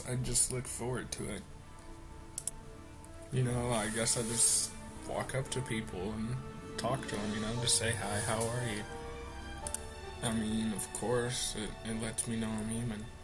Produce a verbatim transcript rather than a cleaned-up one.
I just look forward to it. You know, I guess I just walk up to people and talk to them, you know, just say hi, how are you? I mean, of course, it, it lets me know I'm human.